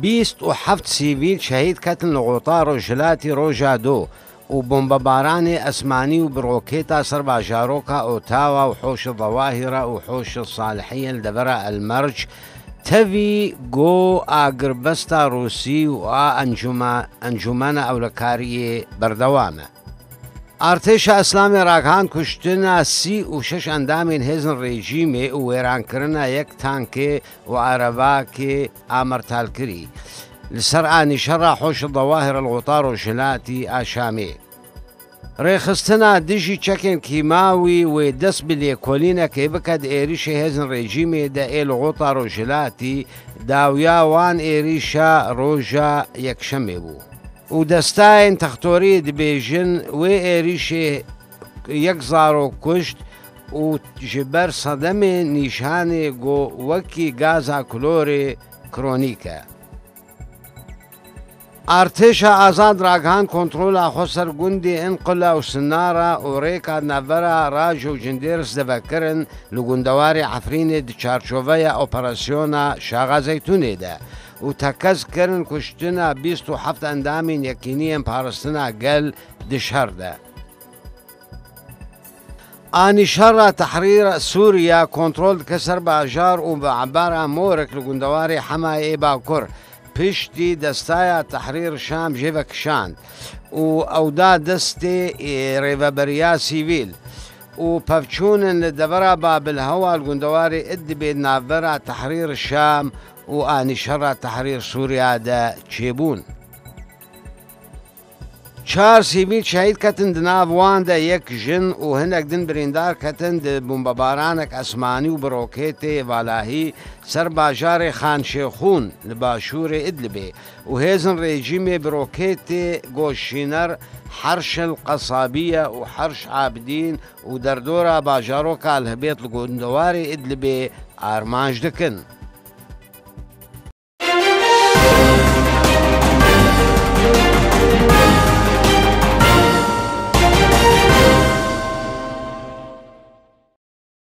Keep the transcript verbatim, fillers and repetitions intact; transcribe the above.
بیست و حەفت سیڤیل شەهید کەتن لە غۆتا ڕۆژهەلاتی ڕۆژا دۆ و بۆمبەبارانی ئەسمانی و بڕۆکێتە سەر باژارۆکە ئۆتاوا و حۆشە ظەواهیرە و حۆشە ساڵحیە لە دەڤەرە ئەلمەرج تەوی گۆ ئاگربەستە ڕووسی و ئەنجومەنە ئەولەکاریە بەردەوامە. ئارتێشە ئەسلامی عێراق کوشتنە سی و شەش ئەندامین هێزن ڕێژیمێ و وێرانکردنە یەک تانکێ و عەرەباکێ ئامەرتالکری لەسەر ئانیشەڕە حۆشە ظەواهیرە لە غۆتا ڕۆژهەلاتی ئاشامێ. ڕێخستنە دژی چەکێن کیماوی وێ دەست بە لێکۆلینەکەی بکات ئێریشە هێزن ڕێژیمێ دەئێ لە غۆتا ڕۆژهەلاتی داویا وان ئێریشە ڕۆژە یەکشەمێ بوو. و دەستایان تەختۆری دەبێژن وێ ئێریشێ یەک زارۆ کوشت و ژبەر سەدەمێ نیشانێ گۆ وەکی گازا کلۆرێ کرۆنیکە. ئارتێشە ئازاد ڕاگەهان کۆنتڕۆلا خۆ سەر گوندی ئینقلە و سنارە و ڕێکا نەڤەرە ڕاژە و جندێرس دەڤەکردن لە گوندەواری عەفرینێ دچارچۆڤەیە ئۆپەراسیۆنە شاغا زەیتونێدا و تەکەسکردن کوشتنە بیست و حەفت ئەندامین یەکینیان پاڕستنە گەل دشهەردە. ئانیشەڕە تەحریر سووریا کۆنتڕۆل دکە سەر باژار و بەعەبارە مۆرێک لە گوندەواری حەمایە باکوور پشتی دەستایە تەحریر شام ژێڤەکشاند و ئەودا دەستێ ڕێڤەبەریا سیڤیل و پەفچوونن لە دەڤەرە بابل هەوا گوندەواری ئیدلیب ناڤەرە تەحریر شام و ئانیشەڕە تەحریر سووریادا چێبوون. چار سیڤیل شەهید کەتن دناڤواندا یەک ژن و هەندێک دن بریندار کەتن بۆمبەبارانێک ئەسمانی و بڕۆکێتێ ڤالاهی سەر باژارێ خانشێخوون لە باشوورێ ئیدلیبێ و هێزن ڕێژیمێ بڕۆکێتێ گۆشینەر حەرشل قەسابیە و حەرش عابدین و دەردۆرە باژارۆکە هەبێت لە گوندەواری ئیدلیبێ ئارمانج دەکەن.